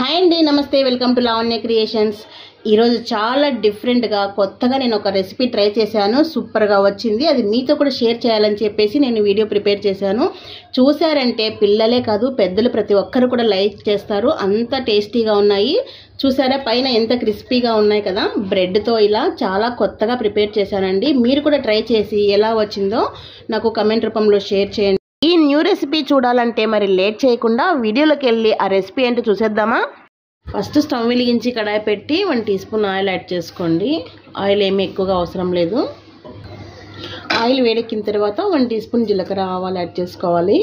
Hi అండి, నమస్తే. Welcome to Lavanya creations. ఈరోజు చాలా డిఫరెంట్గా కొత్తగా నేను ఒక రెసిపీ ట్రై చేశాను. సూపర్గా వచ్చింది. అది మీతో కూడా షేర్ చేయాలని చెప్పేసి నేను వీడియో ప్రిపేర్ చేశాను. చూసారంటే పిల్లలే కాదు పెద్దలు ప్రతి ఒక్కరు కూడా లైక్ చేస్తారు. అంత టేస్టీగా ఉన్నాయి. చూసారా పైన ఎంత క్రిస్పీగా ఉన్నాయి కదా. బ్రెడ్తో ఇలా చాలా కొత్తగా ప్రిపేర్ చేశానండి. మీరు కూడా ట్రై చేసి ఎలా వచ్చిందో నాకు కమెంట్ రూపంలో షేర్ చేయండి. ఈ న్యూ రెసిపీ చూడాలంటే మరి లేట్ చేయకుండా వీడియోలోకి వెళ్ళి ఆ రెసిపీ ఏంటో చూసేద్దామా. ఫస్ట్ స్టవ్ వెలిగించి కడాయి పెట్టి 1 టీ స్పూన్ ఆయిల్ యాడ్ చేసుకోండి. ఆయిల్ ఏమీ ఎక్కువగా అవసరం లేదు. ఆయిల్ వేడెక్కిన తర్వాత 1 టీ స్పూన్ జీలకర్ర ఆవాలు యాడ్ చేసుకోవాలి.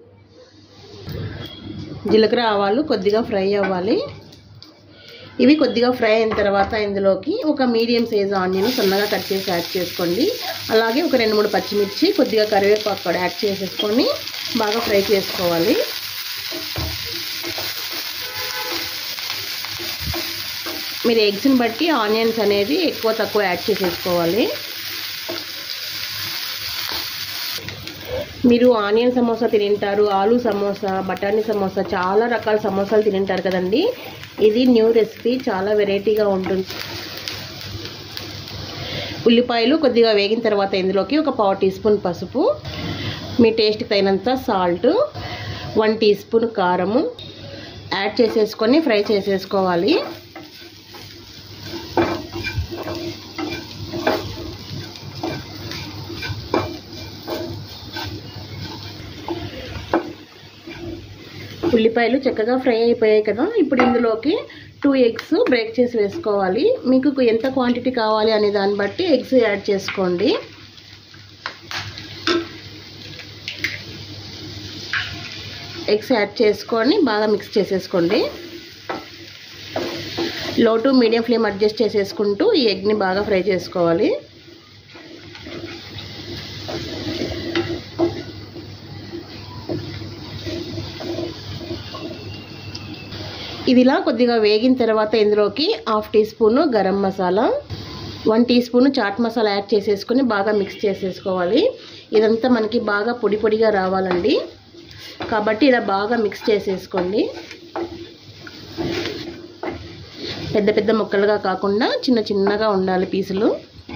జీలకర్ర ఆవాలు కొద్దిగా ఫ్రై అవ్వాలి. ఇవి కొద్దిగా ఫ్రై అయిన తర్వాత ఇందులోకి ఒక మీడియం సైజ్ ఆనియన్ సన్నగా కట్ చేసి యాడ్ చేసుకోండి. అలాగే ఒక 2-3 పచ్చిమిర్చి, కొద్దిగా కరివేపాకు కూడా యాడ్ చేసేసుకొని బాగా ఫ్రై చేసుకోవాలి. మీరు ఎగ్స్ని బట్టి ఆనియన్స్ అనేది ఎక్కువ తక్కువ యాడ్ చేసేసుకోవాలి. మీరు ఆనియన్ సమోసా తింటారు, ఆలూ సమోసా, బఠానీ సమోసా, చాలా రకాల సమోసాలు తింటారు కదండి. ఇది న్యూ రెసిపీ, చాలా వెరైటీగా ఉంటుంది. ఉల్లిపాయలు కొద్దిగా వేగిన తర్వాత ఇందులోకి ఒక 1/4 టీ స్పూన్ పసుపు, మీ టేస్ట్కి తగినంత సాల్ట్, 1 టీ స్పూన్ కారము యాడ్ చేసేసుకొని ఫ్రై చేసేసుకోవాలి. ఉల్లిపాయలు చక్కగా ఫ్రై అయిపోయాయి కదా. ఇప్పుడు ఇందులోకి 2 ఎగ్స్ బ్రేక్ చేసి వేసుకోవాలి. మీకు ఎంత క్వాంటిటీ కావాలి అనే దాన్ని బట్టి ఎగ్స్ యాడ్ చేసుకోండి. ఎగ్స్ యాడ్ చేసుకొని బాగా మిక్స్ చేసేసుకోండి. Low to medium flame adjust చేసేసుకుంటూ ఈ ఎగ్ని బాగా ఫ్రై చేసుకోవాలి. ఇది ఇలా కొద్దిగా వేగిన తర్వాత ఇందులోకి 1/2 teaspoon garam masala, 1 teaspoon chaat masala add చేసేసుకొని బాగా మిక్స్ చేసేసుకోవాలి. ఇదంతా మనకి బాగా పొడి పొడిగా రావాలండి, కాబట్టి ఇలా బాగా మిక్స్ చేసేసుకోండి. పెద్ద పెద్ద ముక్కలుగా కాకుండా చిన్న చిన్నగా ఉండాలి పీసులు.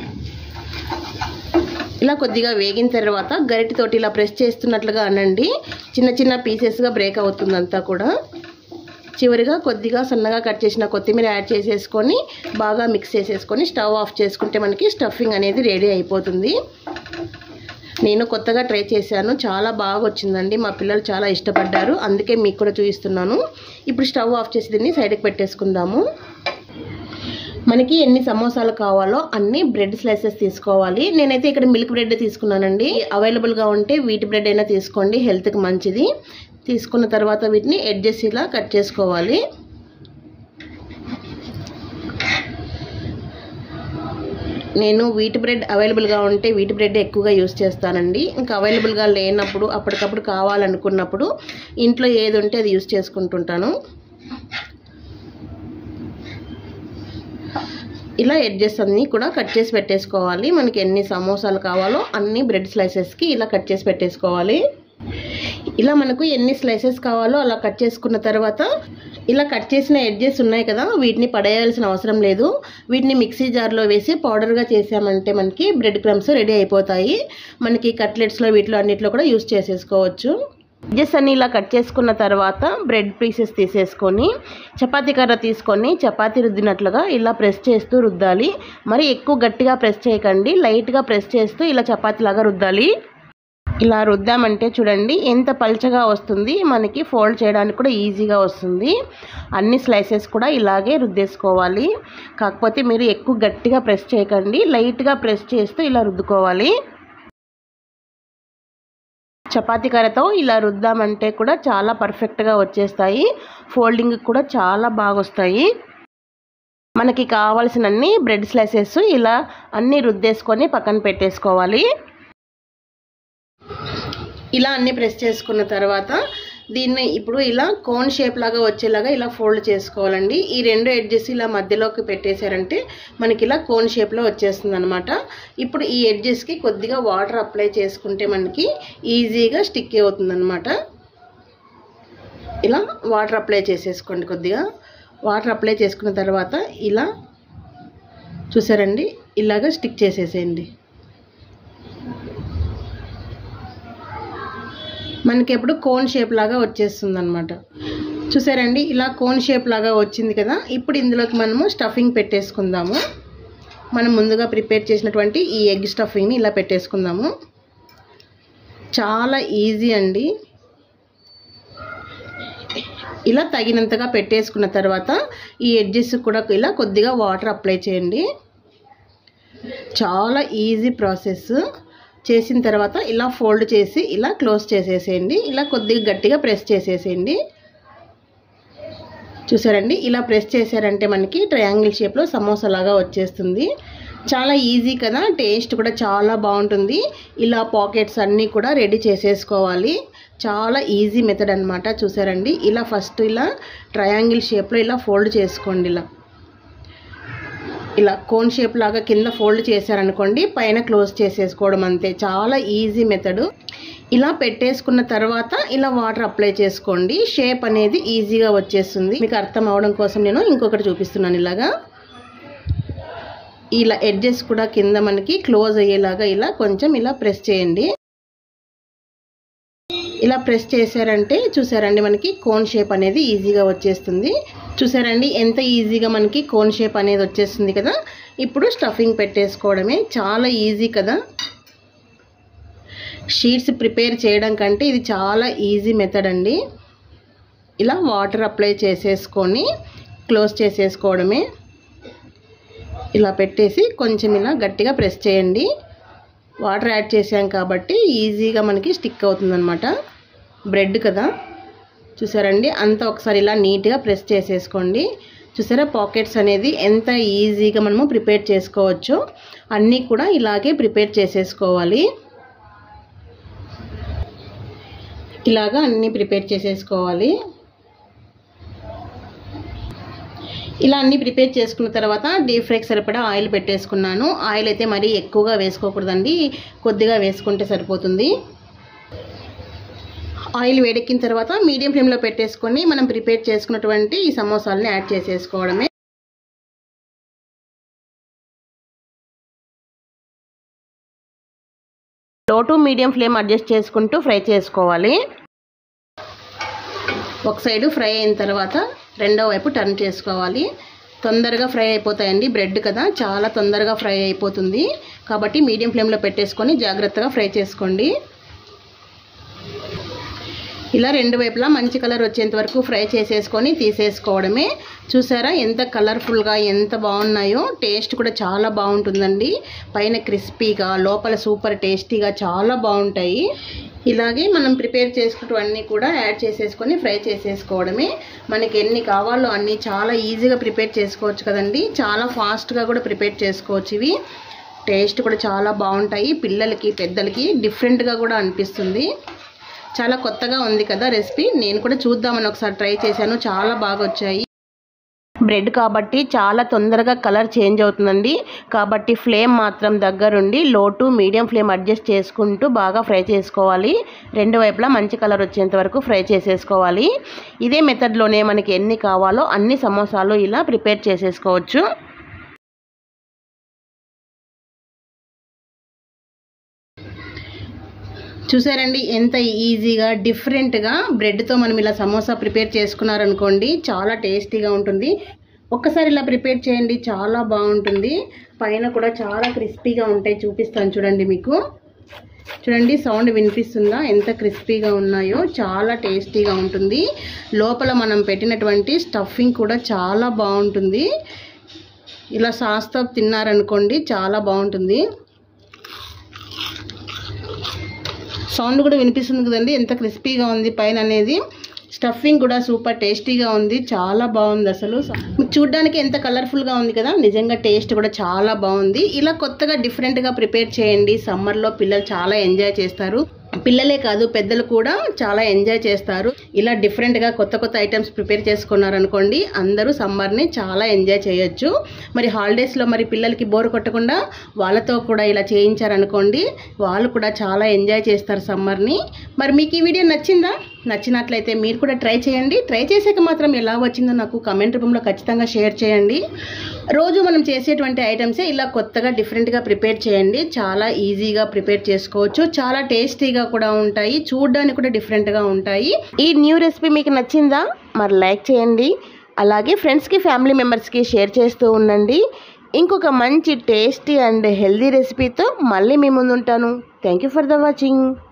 ఇలా కొద్దిగా వేగిన తర్వాత గరిటెతోటి ఇలా ప్రెస్ చేస్తున్నట్లుగా అనండి. చిన్న చిన్న పీసెస్గా బ్రేక్ అవుతుందంతా కూడా. చివరిగా కొద్దిగా సన్నగా కట్ చేసిన కొత్తిమీర యాడ్ చేసేసుకొని బాగా మిక్స్ చేసేసుకొని స్టవ్ ఆఫ్ చేసుకుంటే మనకి స్టఫింగ్ అనేది రెడీ అయిపోతుంది. నేను కొత్తగా ట్రై చేశాను, చాలా బాగా వచ్చిందండి. మా పిల్లలు చాలా ఇష్టపడ్డారు, అందుకే మీకు కూడా చూపిస్తున్నాను. ఇప్పుడు స్టవ్ ఆఫ్ చేసి దీన్ని సైడ్కి పెట్టేసుకుందాము. మనకి ఎన్ని సమోసాలు కావాలో అన్ని బ్రెడ్ స్లైసెస్ తీసుకోవాలి. నేనైతే ఇక్కడ మిల్క్ బ్రెడ్ తీసుకున్నానండి. అవైలబుల్గా ఉంటే వీట్ బ్రెడ్ అయినా తీసుకోండి, హెల్త్కి మంచిది. తీసుకున్న తర్వాత వీటిని ఎడ్జెస్ ఇలా కట్ చేసుకోవాలి. నేను వీట్ బ్రెడ్ అవైలబుల్గా ఉంటే వీట్ బ్రెడ్ ఎక్కువగా యూస్ చేస్తానండి. ఇంకా అవైలబుల్గా లేనప్పుడు అప్పటికప్పుడు కావాలనుకున్నప్పుడు ఇంట్లో ఏది ఉంటే అది యూస్ చేసుకుంటుంటాను. ఇలా ఎడ్జెస్ అన్నీ కూడా కట్ చేసి పెట్టేసుకోవాలి. మనకి ఎన్ని సమోసాలు కావాలో అన్ని బ్రెడ్ స్లైసెస్కి ఇలా కట్ చేసి పెట్టేసుకోవాలి. ఇలా మనకు ఎన్ని స్లైసెస్ కావాలో అలా కట్ చేసుకున్న తర్వాత ఇలా కట్ చేసిన ఎడ్జెస్ ఉన్నాయి కదా, వీటిని పడేయాల్సిన అవసరం లేదు. వీటిని మిక్సీ జార్లో వేసి పౌడర్గా చేసామంటే మనకి బ్రెడ్ క్రమ్స్ రెడీ అయిపోతాయి. మనకి కట్లెట్స్లో వీటిలో అన్నిట్లో కూడా యూస్ చేసేసుకోవచ్చు. ఎడ్జెస్ అన్ని ఇలా కట్ చేసుకున్న తర్వాత బ్రెడ్ పీసెస్ తీసేసుకొని చపాతీ కర్ర తీసుకొని చపాతీ రుద్దినట్లుగా ఇలా ప్రెస్ చేస్తూ రుద్దాలి. మరి ఎక్కువ గట్టిగా ప్రెస్ చేయకండి, లైట్గా ప్రెస్ చేస్తూ ఇలా చపాతీలాగా రుద్దాలి. ఇలా రుద్దామంటే చూడండి ఎంత పల్చగా వస్తుంది, మనకి ఫోల్డ్ చేయడానికి కూడా ఈజీగా వస్తుంది. అన్ని స్లైసెస్ కూడా ఇలాగే రుద్దేసుకోవాలి. కాకపోతే మీరు ఎక్కువ గట్టిగా ప్రెస్ చేయకండి, లైట్గా ప్రెస్ చేస్తూ ఇలా రుద్దుకోవాలి. చపాతీ కర్రతో ఇలా రుద్దామంటే కూడా చాలా పర్ఫెక్ట్గా వచ్చేస్తాయి. ఫోల్డింగ్ కూడా చాలా బాగా వస్తాయి. మనకి కావాల్సినన్ని బ్రెడ్ స్లైసెస్ ఇలా అన్నీ రుద్దేసుకొని పక్కన పెట్టేసుకోవాలి. ఇలా అన్నీ ప్రెస్ చేసుకున్న తర్వాత దీన్ని ఇప్పుడు ఇలా కోన్ షేప్ లాగా వచ్చేలాగా ఇలా ఫోల్డ్ చేసుకోవాలండి. ఈ 2 ఎడ్జెస్ ఇలా మధ్యలోకి పెట్టేశారంటే మనకి ఇలా కోన్ షేప్లో వచ్చేస్తుంది అనమాట. ఇప్పుడు ఈ ఎడ్జెస్కి కొద్దిగా వాటర్ అప్లై చేసుకుంటే మనకి ఈజీగా స్టిక్ అవుతుంది అనమాట. ఇలా వాటర్ అప్లై చేసేసుకోండి. కొద్దిగా వాటర్ అప్లై చేసుకున్న తర్వాత ఇలా చూసారండి, ఇలాగ స్టిక్ చేసేసేయండి. మనకి ఎప్పుడు కోన్ షేప్ లాగా వచ్చేస్తుంది అనమాట. చూసారండి, ఇలా కోన్ షేప్ లాగా వచ్చింది కదా. ఇప్పుడు ఇందులోకి మనము స్టఫింగ్ పెట్టేసుకుందాము. మనం ముందుగా ప్రిపేర్ చేసినటువంటి ఈ ఎగ్ స్టఫింగ్ని ఇలా పెట్టేసుకుందాము. చాలా ఈజీ అండి. ఇలా తగినంతగా పెట్టేసుకున్న తర్వాత ఈ ఎడ్జెస్ కూడా ఇలా కొద్దిగా వాటర్ అప్లై చేయండి. చాలా ఈజీ ప్రాసెస్. చేసిన తర్వాత ఇలా ఫోల్డ్ చేసి ఇలా క్లోజ్ చేసేసేయండి. ఇలా కొద్దిగా గట్టిగా ప్రెస్ చేసేసేయండి. చూసారండి, ఇలా ప్రెస్ చేశారంటే మనకి ట్రయాంగిల్ షేప్లో సమోసా లాగా వచ్చేస్తుంది. చాలా ఈజీ కదా, టేస్ట్ కూడా చాలా బాగుంటుంది. ఇలా పాకెట్స్ అన్నీ కూడా రెడీ చేసేసుకోవాలి. చాలా ఈజీ మెథడ్ అనమాట. చూసారండి, ఇలా ఫస్ట్ ఇలా ట్రయాంగిల్ షేప్లో ఇలా ఫోల్డ్ చేసుకోండి. ఇలా కోన్ షేప్ లాగా కింద ఫోల్డ్ చేశారనుకోండి, పైన క్లోజ్ చేసేసుకోవడం అంతే. చాలా ఈజీ మెథడ్. ఇలా పెట్టేసుకున్న తర్వాత ఇలా వాటర్ అప్లై చేసుకోండి. షేప్ అనేది ఈజీగా వచ్చేస్తుంది. మీకు అర్థం అవడం కోసం నేను ఇంకొకటి చూపిస్తున్నాను. ఇలాగా ఇలా ఎడ్జెస్ కూడా కింద మనకి క్లోజ్ అయ్యేలాగా ఇలా కొంచెం ఇలా ప్రెస్ చేయండి. ఇలా ప్రెస్ చేశారంటే చూసారండి, మనకి కోన్ షేప్ అనేది ఈజీగా వచ్చేస్తుంది. చూసారండి, ఎంత ఈజీగా మనకి కోన్ షేప్ అనేది వచ్చేస్తుంది కదా. ఇప్పుడు స్టఫింగ్ పెట్టేసుకోవడమే. చాలా ఈజీ కదా. షీట్స్ ప్రిపేర్ చేయడం కంటే ఇది చాలా ఈజీ మెథడ్ అండి. ఇలా వాటర్ అప్లై చేసేసుకొని క్లోజ్ చేసేసుకోవడమే. ఇలా పెట్టేసి కొంచెం ఇలా గట్టిగా ప్రెస్ చేయండి. వాటర్ యాడ్ చేసాం కాబట్టి ఈజీగా మనకి స్టిక్ అవుతుందన్నమాట. బ్రెడ్ కదా. చూసారండి, అంతా ఒకసారి ఇలా నీట్గా ప్రెస్ చేసేసుకోండి. చూసారా, పాకెట్స్ అనేది ఎంత ఈజీగా మనము ప్రిపేర్ చేసుకోవచ్చో అన్నీ కూడా ఇలాగే ప్రిపేర్ చేసేసుకోవాలి. ఇలాగా అన్నీ ప్రిపేర్ చేసేసుకోవాలి. ఇలా అన్నీ ప్రిపేర్ చేసుకున్న తర్వాత డీప్ ఫ్రైకి సరిపడా ఆయిల్ పెట్టేసుకున్నాను. ఆయిల్ అయితే మరీ ఎక్కువగా వేసుకోకూడదండి, కొద్దిగా వేసుకుంటే సరిపోతుంది. ఆయిల్ వేడెక్కిన తర్వాత మీడియం ఫ్లేమ్లో పెట్టేసుకొని మనం ప్రిపేర్ చేసుకున్నటువంటి ఈ సమోసాలని యాడ్ చేసేసుకోవడమే. Low to medium flame adjust చేసుకుంటూ ఫ్రై చేసుకోవాలి. ఒక సైడు ఫ్రై అయిన తర్వాత రెండో వైపు టర్న్ చేసుకోవాలి. తొందరగా ఫ్రై అయిపోతాయండి. బ్రెడ్ కదా, చాలా తొందరగా ఫ్రై అయిపోతుంది. కాబట్టి మీడియం ఫ్లేమ్లో పెట్టేసుకొని జాగ్రత్తగా ఫ్రై చేసుకోండి. ఇలా రెండు వైపులా మంచి కలర్ వచ్చేంత వరకు ఫ్రై చేసేసుకొని తీసేసుకోవడమే. చూసారా ఎంత కలర్ఫుల్గా ఎంత బాగున్నాయో. టేస్ట్ కూడా చాలా బాగుంటుందండి. పైన క్రిస్పీగా, లోపల సూపర్ టేస్టీగా చాలా బాగుంటాయి. ఇలాగే మనం ప్రిపేర్ చేసుకున్నవన్నీ కూడా యాడ్ చేసేసుకొని ఫ్రై చేసేసుకోవడమే. మనకి ఎన్ని కావాలో అన్నీ చాలా ఈజీగా ప్రిపేర్ చేసుకోవచ్చు కదండి. చాలా ఫాస్ట్గా కూడా ప్రిపేర్ చేసుకోవచ్చు. ఇవి టేస్ట్ కూడా చాలా బాగుంటాయి. పిల్లలకి పెద్దలకి డిఫరెంట్గా కూడా అనిపిస్తుంది. చాలా కొత్తగా ఉంది కదా రెసిపీ. నేను కూడా చూద్దామని ఒకసారి ట్రై చేశాను. చాలా బాగా వచ్చాయి. బ్రెడ్ కాబట్టి చాలా తొందరగా కలర్ చేంజ్ అవుతుందండి. కాబట్టి ఫ్లేమ్ మాత్రం దగ్గరుండి లో టు మీడియం ఫ్లేమ్ అడ్జస్ట్ చేసుకుంటూ బాగా ఫ్రై చేసుకోవాలి. రెండు వైపులా మంచి కలర్ వచ్చేంత వరకు ఫ్రై చేసేసుకోవాలి. ఇదే మెథడ్లోనే మనకి ఎన్ని కావాలో అన్ని సమోసాలు ఇలా ప్రిపేర్ చేసేసుకోవచ్చు. చూసారండి ఎంత ఈజీగా డిఫరెంట్గా బ్రెడ్తో మనం ఇలా సమోసా ప్రిపేర్ చేసుకున్నారనుకోండి, చాలా టేస్టీగా ఉంటుంది. ఒక్కసారి ఇలా ప్రిపేర్ చేయండి, చాలా బాగుంటుంది. పైన కూడా చాలా క్రిస్పీగా ఉంటాయి. చూపిస్తాను చూడండి. మీకు చూడండి, సౌండ్ వినిపిస్తుందా? ఎంత క్రిస్పీగా ఉన్నాయో. చాలా టేస్టీగా ఉంటుంది. లోపల మనం పెట్టినటువంటి స్టఫింగ్ కూడా చాలా బాగుంటుంది. ఇలా సాస్తో తిన్నారనుకోండి చాలా బాగుంటుంది. సౌండ్ కూడా వినిపిస్తుంది కదండి, ఎంత క్రిస్పీగా ఉంది పైన అనేది. స్టఫింగ్ కూడా సూపర్ టేస్టీగా ఉంది. చాలా బాగుంది అసలు. చూడ్డానికి ఎంత కలర్ఫుల్గా ఉంది కదా. నిజంగా టేస్ట్ కూడా చాలా బాగుంది. ఇలా కొత్తగా డిఫరెంట్గా ప్రిపేర్ చేయండి. సమ్మర్లో పిల్లలు చాలా ఎంజాయ్ చేస్తారు. పిల్లలే కాదు పెద్దలు కూడా చాలా ఎంజాయ్ చేస్తారు. ఇలా డిఫరెంట్గా కొత్త కొత్త ఐటమ్స్ ప్రిపేర్ చేసుకున్నారనుకోండి, అందరూ సమ్మర్ని చాలా ఎంజాయ్ చేయొచ్చు. మరి హాలిడేస్లో మరి పిల్లలకి బోర్ కొట్టకుండా వాళ్ళతో కూడా ఇలా చేయించారనుకోండి, వాళ్ళు కూడా చాలా ఎంజాయ్ చేస్తారు సమ్మర్ని. మరి మీకు ఈ వీడియో నచ్చిందా? నచ్చినట్లయితే మీరు కూడా ట్రై చేయండి. ట్రై చేసాక మాత్రం ఎలా వచ్చిందో నాకు కమెంట్ రూపంలో ఖచ్చితంగా షేర్ చేయండి. రోజు మనం చేసేటువంటి ఐటమ్సే ఇలా కొత్తగా డిఫరెంట్గా ప్రిపేర్ చేయండి. చాలా ఈజీగా ప్రిపేర్ చేసుకోవచ్చు, చాలా టేస్టీగా కూడా ఉంటాయి, చూడడానికి కూడా డిఫరెంట్గా ఉంటాయి. ఈ న్యూ రెసిపీ మీకు నచ్చిందా? మరి లైక్ చేయండి, అలాగే ఫ్రెండ్స్కి ఫ్యామిలీ మెంబర్స్కి షేర్ చేస్తూ ఉండండి. ఇంకొక మంచి టేస్టీ అండ్ హెల్దీ రెసిపీతో మళ్ళీ మీ ముందు ఉంటాను. Thank you for the watching.